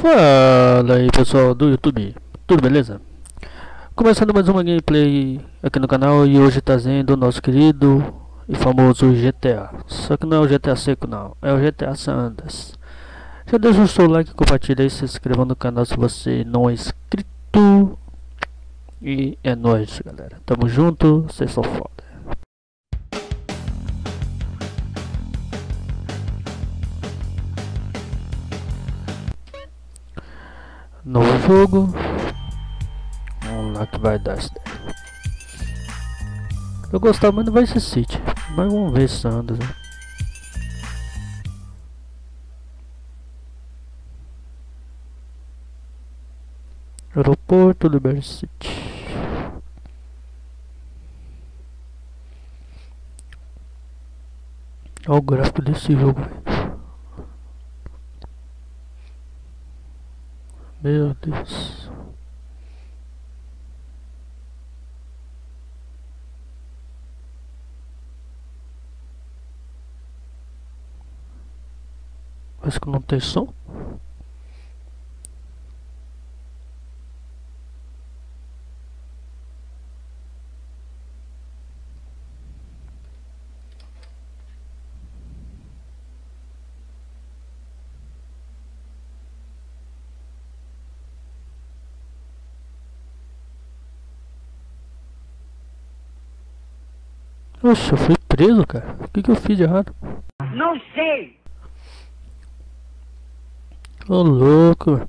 Fala aí pessoal do YouTube, tudo beleza? Começando mais uma gameplay aqui no canal e hoje trazendo o nosso querido e famoso GTA. Só que não é o GTA seco não, é o GTA San Andreas. Já deixa o seu like, compartilha e se inscreva no canal se você não é inscrito. E é nóis galera, tamo junto, vocês são foda. Novo jogo. Vamos lá que vai dar isso daí. Eu gostava muito do Vice City, mas vamos ver se anda, né? Aeroporto Liberty City. Olha o gráfico desse jogo, véio. Meu Deus. Parece que não tem som. Oxe, eu fui preso, cara. O que eu fiz de errado? Não sei! Ô louco.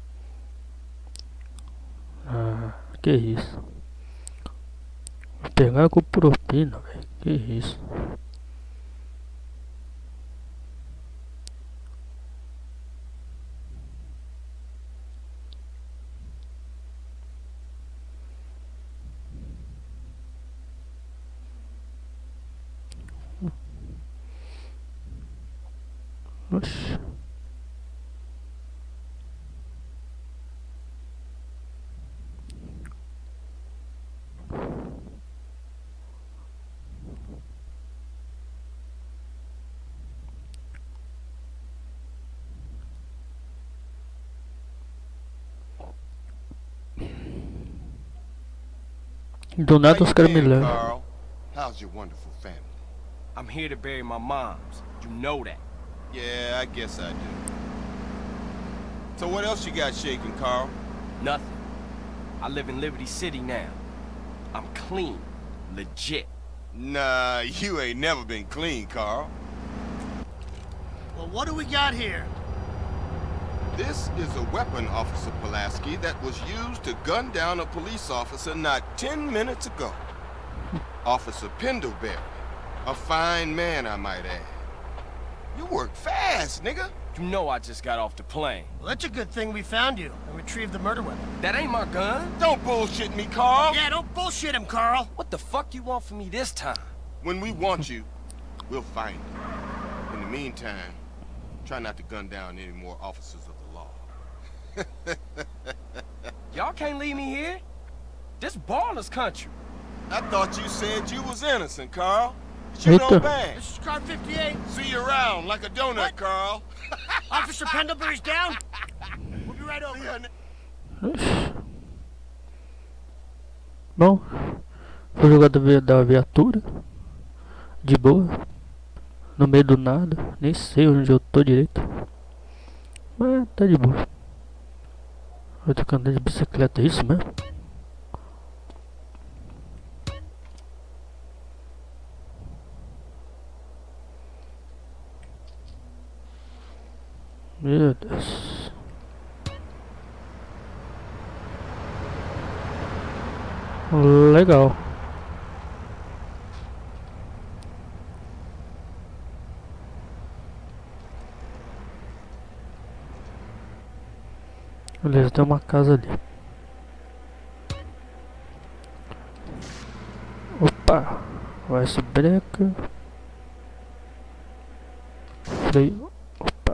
Ah, que isso. Vou pegar com propina, velho. Que isso. Oxe. Do nada os caras me levam. Carl, how's your wonderful family? I'm here to bury my moms. You know that. Yeah, I guess I do. So what else you got shaking, Carl? Nothing. I live in Liberty City now. I'm clean. Legit. Nah, you ain't never been clean, Carl. Well, what do we got here? This is a weapon, Officer Pulaski, that was used to gun down a police officer not 10 minutes ago. Officer Pendlebury. A fine man, I might add. You work fast, nigga. You know I just got off the plane. Well, that's a good thing we found you and retrieved the murder weapon. That ain't my gun. Don't bullshit me, Carl. Yeah, don't bullshit him, Carl. What the fuck you want from me this time? When we want you, we'll find you. In the meantime, try not to gun down any more officers of the law. Y'all can't leave me here. This baller's country. I thought you said you was innocent, Carl. But you don't bang. This is car 58. See you around like a donut, What? Carl. Officer Pendlebury's down. We'll be right over. Oxe. Bom, vou jogar da viatura. De boa. No meio do nada. Nem sei onde eu tô direito. Mas tá de boa. Eu tô andando de bicicleta, é isso mesmo? Meu Deus. Legal. Beleza, tem uma casa ali. Opa, vai esse breca. Freio. Opa.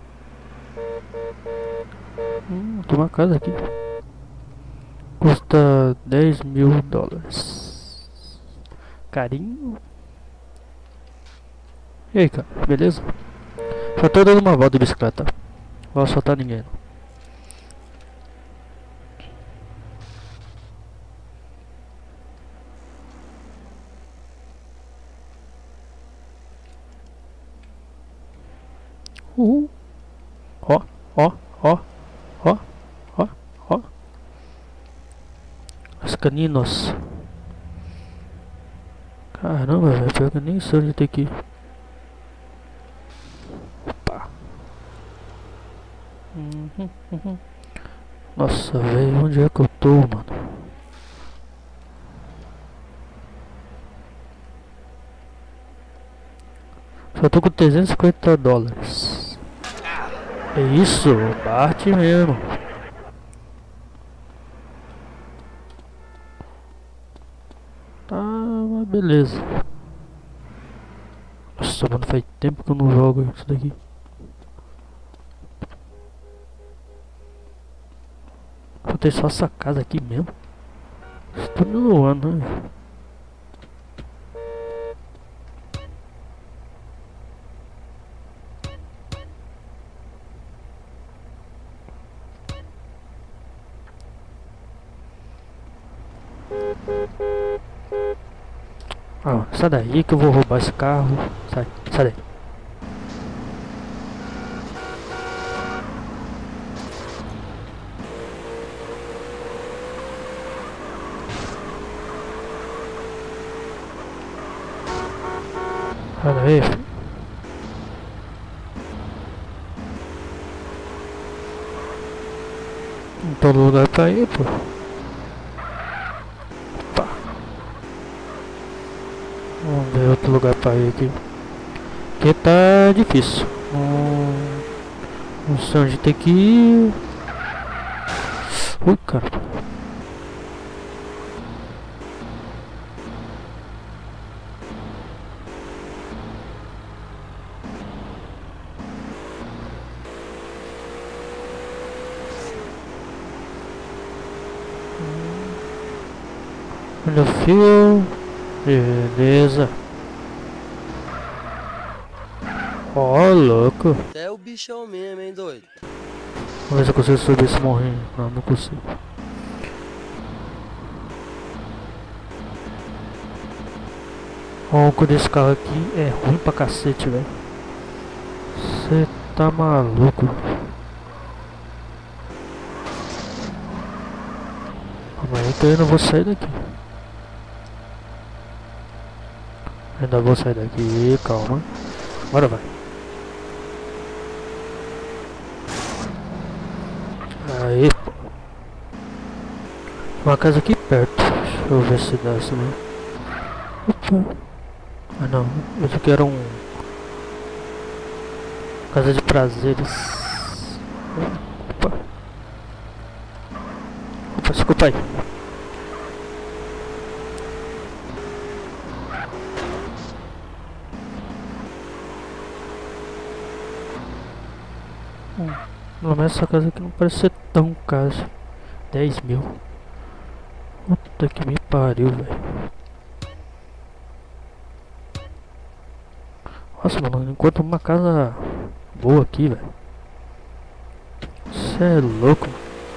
Tem uma casa aqui. Custa $10.000. Carinho. E aí, cara, beleza? Só tô dando uma volta de bicicleta. Não vou assaltar ninguém não. Caninos. Caramba, velho, pior que eu nem sei onde tem que ir. Opa. Nossa, velho, onde é que eu tô, mano? Só tô com $350. É isso, bate mesmo. Tá, mas beleza. Nossa, mano, faz tempo que eu não jogo isso daqui. Vou ter só essa casa aqui mesmo. Estou no ano, né? Ah, sai daí que eu vou roubar esse carro. Sai, sai daí. Sai daí, filho. Não tem lugar pra ir, pô. Vamos ver outro lugar pra ir aqui. Porque tá difícil. Não sei onde tem que ir. Ui, cara. Olha o fio. Beleza. Ó, louco. É o bichão mesmo, hein, doido? Vamos ver se eu consigo subir esse morrinho. Não, não consigo. O ronco desse carro aqui é ruim pra cacete, velho. Você tá maluco. Calma aí que eu não vou sair daqui. Ainda vou sair daqui, calma. Bora, vai. Aí, pô. Uma casa aqui perto. Deixa eu ver se dá isso, né? Opa. Ah, não. Isso aqui era um... Casa de prazeres. Opa. Opa, desculpa aí. Pelo menos essa casa aqui não parece ser tão cara. 10 mil. Puta que me pariu, velho. Nossa, mano, enquanto uma casa boa aqui, velho. Você é louco.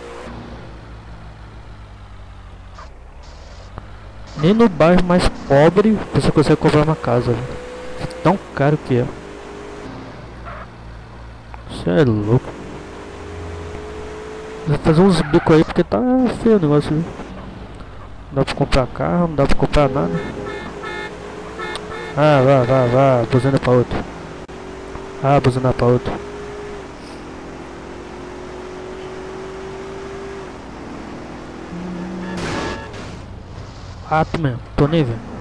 Nem no bairro mais pobre você consegue comprar uma casa, velho. Tão caro que é. Você é louco. Vou fazer uns bicos aí porque tá feio o negócio, viu? Não dá pra comprar carro, não dá pra comprar nada. Ah, vá, buzina pra outro. Ah, buzina pra outro. Rato mesmo, tô nem vendo.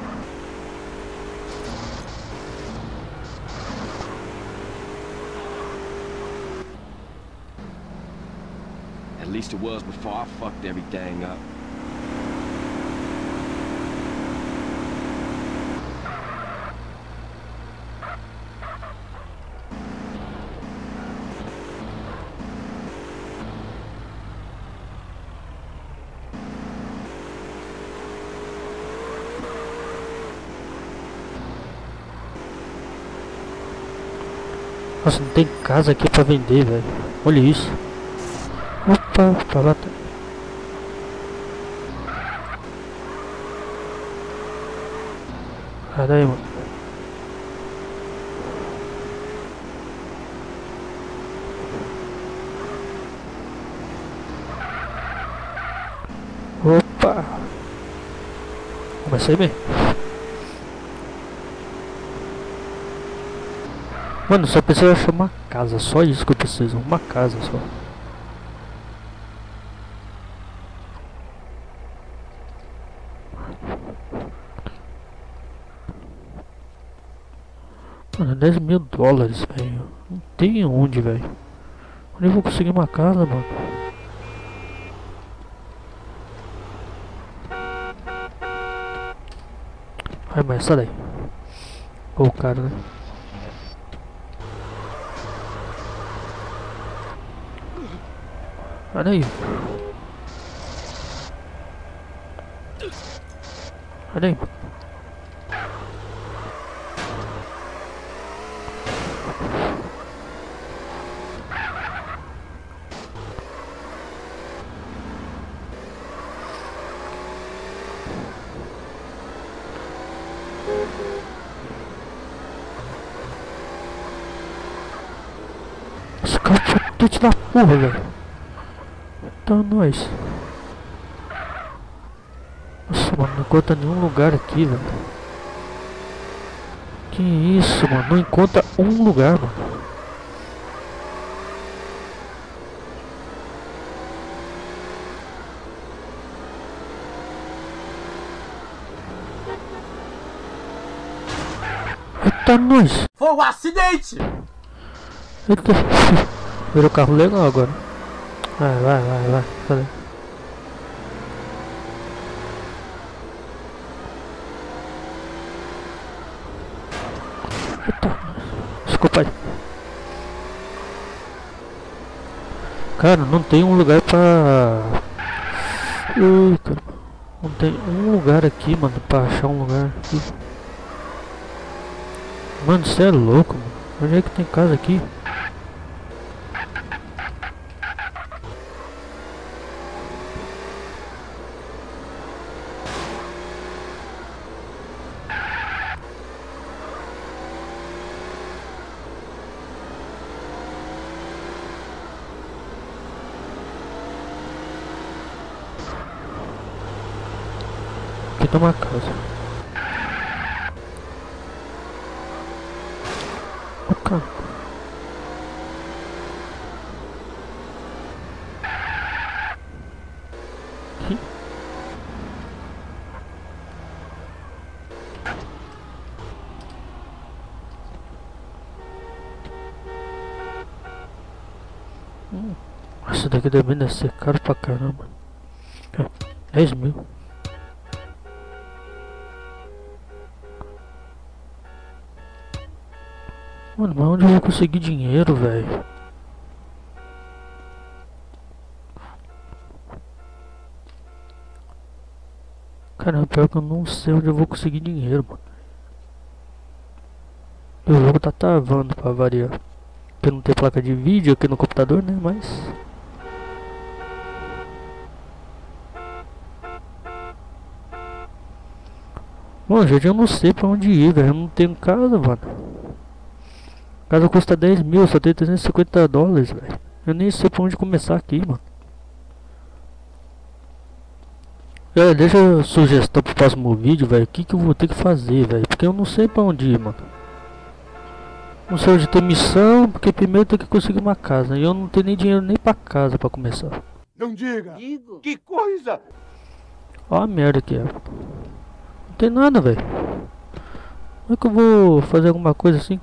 At least it was before I fucked everything up. Nossa, não tem casa aqui pra vender, velho. Olha isso. Opa, pra lá tá. Sai daí, mano. Opa. mas sei bem. Mano, só preciso achar uma casa, só isso que eu preciso, uma casa só. Mano, 10 mil dólares, velho. Não tem onde, velho. Onde eu vou conseguir uma casa, mano? Ai, mas sai daí. Ô, cara, né? Olha aí. Olha aí. Esse cara foi potente da porra, velho. Tá nós. Nossa, mano, não encontra nenhum lugar aqui, velho. Que isso, mano, não encontra um lugar, mano. Eita, nós. Foi um acidente! Eita. Virou carro legal agora. Vai. Cadê? Eita. Desculpa aí. Cara, não tem um lugar pra... Eita. Não tem um lugar aqui, mano, pra achar um lugar aqui. Mano, você é louco, mano. Onde é que tem casa aqui? Aqui tem uma casa. Opa. Aqui. Essa daqui deve ser caro pra caramba. 10 mil. Mano, mas onde eu vou conseguir dinheiro, velho? Caramba, pior que eu não sei onde eu vou conseguir dinheiro, mano. O jogo tá travando pra variar. Porque não tem placa de vídeo aqui no computador, né? Mas... Bom, gente, eu não sei pra onde ir, velho. Eu não tenho casa, mano. A casa custa 10 mil, só tem 350 dólares, velho. Eu nem sei pra onde começar aqui, mano. Deixa a sugestão pro próximo vídeo, velho. O que eu vou ter que fazer, velho? Porque eu não sei pra onde ir, mano. Não sei onde tem missão, porque primeiro tem que conseguir uma casa. E eu não tenho nem dinheiro nem pra casa pra começar. Não diga! Digo. Que coisa! Ó a merda que é. Não tem nada, velho. Como é que eu vou fazer alguma coisa assim?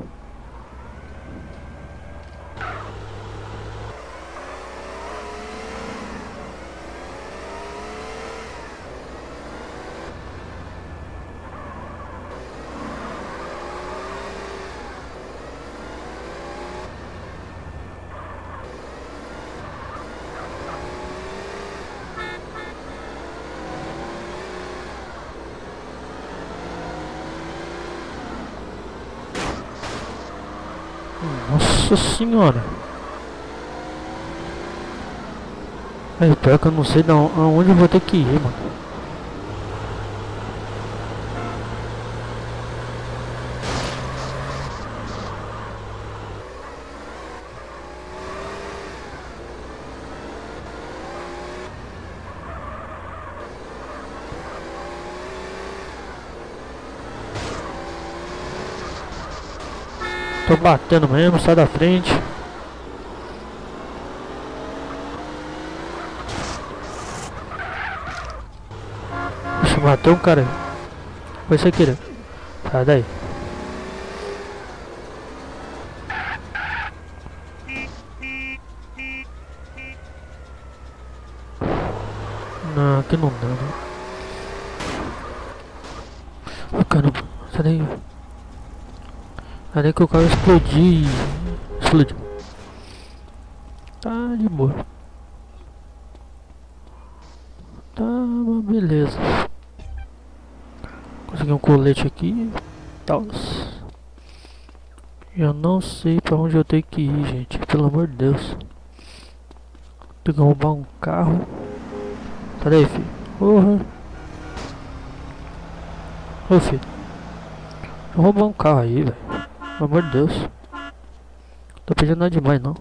Nossa senhora. Aí, pior que eu não sei aonde eu vou ter que ir, mano. Tô batendo mesmo, sai da frente. Deixa eu matar um cara aí. Foi sem querer. Sai daí. Não, aqui não dá, né? Oh, caramba, sai daí. Sai daí que o carro explodiu. Explodiu. Tá de boa. Tá, beleza. Consegui um colete aqui. Tal. Eu não sei pra onde eu tenho que ir, gente. Pelo amor de Deus. Tenho que roubar um carro. Sai daí, filho. Porra. Ô, filho. Vou roubar um carro aí, velho. Pelo amor de Deus. Não tô pedindo nada demais, não.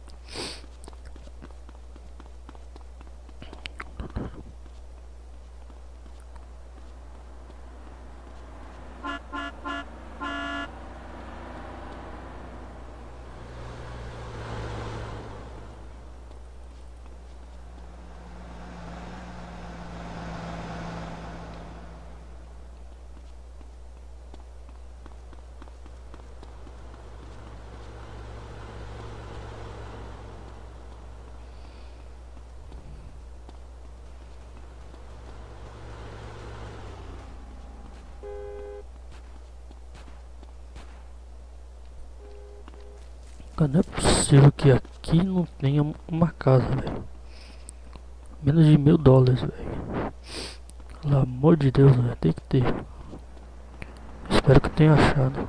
Não é possível que aqui não tenha uma casa, velho. Menos de $1000, velho. Pelo amor de Deus, velho. Tem que ter. Espero que eu tenha achado.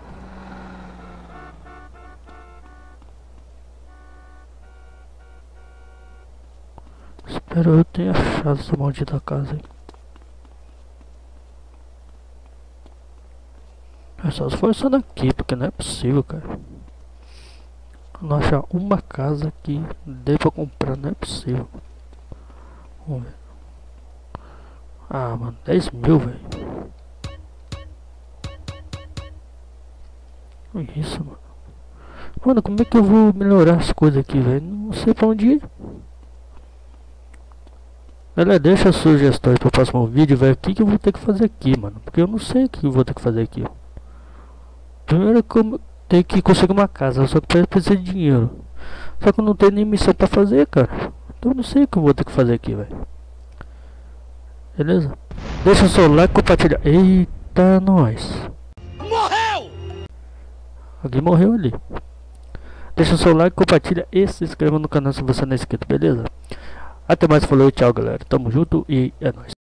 Espero eu tenha achado essa maldita casa aí. É só esforçando aqui, porque não é possível, cara. Não achar uma casa que dê pra comprar, não é possível. Vamos ver. Ah, mano, 10 mil, velho. Isso, mano. Mano, como é que eu vou melhorar as coisas aqui, velho? Não sei pra onde ir. Galera, deixa sugestões pro próximo vídeo, velho. O que eu vou ter que fazer aqui, mano? Porque eu não sei o que eu vou ter que fazer aqui. Primeiro que eu tenho que conseguir uma casa, só que precisa de dinheiro. Só que eu não tenho nem missão pra fazer, cara. Então eu não sei o que eu vou ter que fazer aqui, velho. Beleza? Deixa o seu like, compartilha. Eita, nós. Morreu! Alguém morreu ali. Deixa o seu like, compartilha e se inscreva no canal se você não é inscrito, beleza? Até mais, falou, tchau, galera. Tamo junto e é nóis.